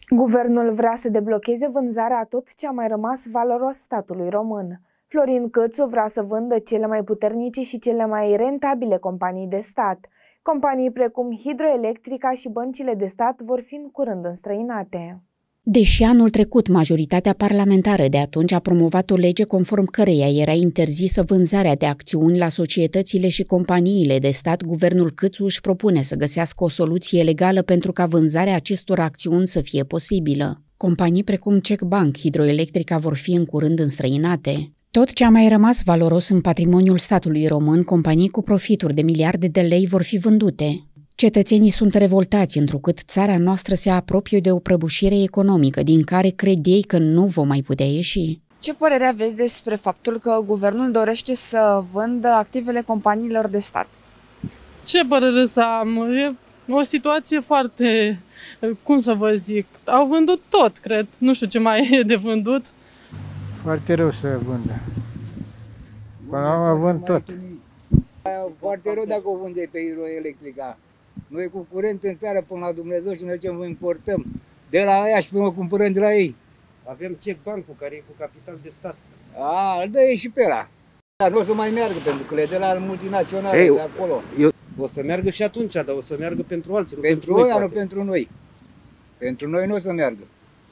Guvernul vrea să deblocheze vânzarea a tot ce a mai rămas valoros statului român. Florin Câțu vrea să vândă cele mai puternice și cele mai rentabile companii de stat. Companii precum Hidroelectrica și băncile de stat vor fi în curând înstrăinate. Deși anul trecut majoritatea parlamentară de atunci a promovat o lege conform căreia era interzisă vânzarea de acțiuni la societățile și companiile de stat, guvernul Câțu își propune să găsească o soluție legală pentru ca vânzarea acestor acțiuni să fie posibilă. Companii precum CEC Bank, Hidroelectrica vor fi în curând înstrăinate. Tot ce a mai rămas valoros în patrimoniul statului român, companii cu profituri de miliarde de lei vor fi vândute. Cetățenii sunt revoltați întrucât țara noastră se apropie de o prăbușire economică din care cred ei că nu vom mai putea ieși. Ce părere aveți despre faptul că guvernul dorește să vândă activele companiilor de stat? Ce părere să am? E o situație foarte, cum să vă zic, au vândut tot, cred. Nu știu ce mai e de vândut. Foarte rău să vândă. Până la urmă vând tot. Foarte rău dacă o vânde pe Hidroelectrica. Noi cu curent în țară până la Dumnezeu și noi ce importăm. De la aia și până cumpărăm de la ei. Avem CEC Bank-ul care e cu capital de stat. Îl dă ei și pe ăla. Dar nu o să mai meargă pentru că le dă la multinaționale de acolo. O să meargă și atunci, dar o să meargă pentru alții. Pentru noi, nu pentru noi. Pentru noi nu o să meargă.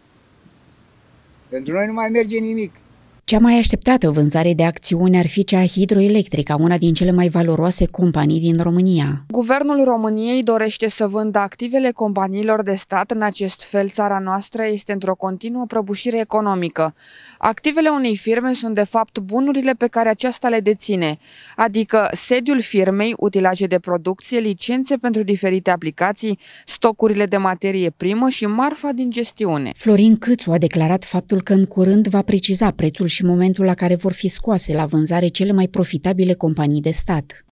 Pentru noi nu mai merge nimic. Cea mai așteptată vânzare de acțiuni ar fi cea Hidroelectrica, una din cele mai valoroase companii din România. Guvernul României dorește să vândă activele companiilor de stat. În acest fel, țara noastră este într-o continuă prăbușire economică. Activele unei firme sunt de fapt bunurile pe care aceasta le deține, adică sediul firmei, utilaje de producție, licențe pentru diferite aplicații, stocurile de materie primă și marfa din gestiune. Florin Câțu a declarat faptul că în curând va preciza prețul și momentul la care vor fi scoase la vânzare cele mai profitabile companii de stat.